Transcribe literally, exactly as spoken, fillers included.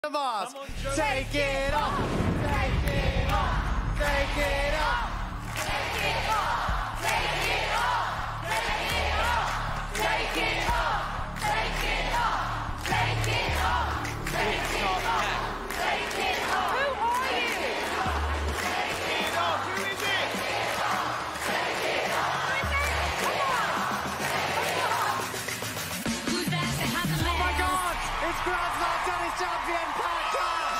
of us. Take it off. Take it off. Take it off. Take it off. Take it off. Take it off. Take it off. Take it off. Take it off. Take it off. Take it off. Who are you? Take it off. Who is it? Take it off. Come on. Who's that that has a man? Oh my God! It's Grand Slam Tennis Champion Pat Cash!